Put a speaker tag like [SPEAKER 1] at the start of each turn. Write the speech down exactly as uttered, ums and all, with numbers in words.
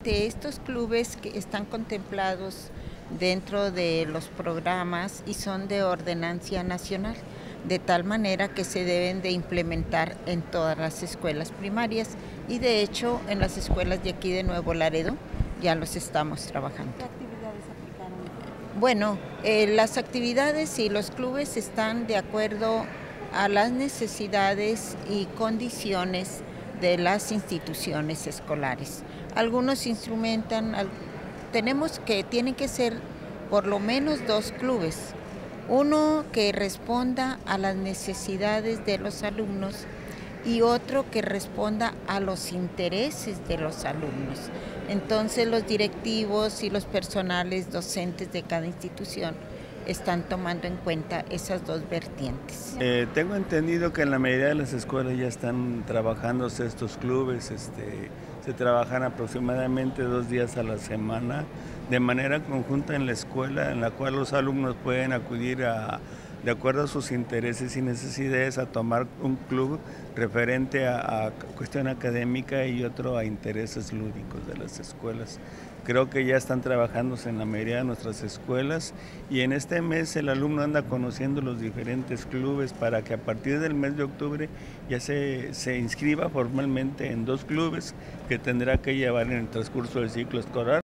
[SPEAKER 1] De estos clubes que están contemplados dentro de los programas y son de ordenancia nacional, de tal manera que se deben de implementar en todas las escuelas primarias y de hecho en las escuelas de aquí de Nuevo Laredo ya los estamos trabajando.
[SPEAKER 2] ¿Qué actividades aplicaron?
[SPEAKER 1] Bueno, eh, las actividades y los clubes están de acuerdo a las necesidades y condiciones de las instituciones escolares. Algunos instrumentan, tenemos que, tienen que ser por lo menos dos clubes, uno que responda a las necesidades de los alumnos y otro que responda a los intereses de los alumnos. Entonces los directivos y los personales docentes de cada institución están tomando en cuenta esas dos vertientes.
[SPEAKER 3] Eh, tengo entendido que en la mayoría de las escuelas ya están trabajándose estos clubes, este, se trabajan aproximadamente dos días a la semana de manera conjunta en la escuela, en la cual los alumnos pueden acudir a, de acuerdo a sus intereses y necesidades, a tomar un club referente a, a cuestión académica y otro a intereses lúdicos de las escuelas. Creo que ya están trabajándose en la mayoría de nuestras escuelas y en este mes el alumno anda conociendo los diferentes clubes para que a partir del mes de octubre ya se, se inscriba formalmente en dos clubes que tendrá que llevar en el transcurso del ciclo escolar.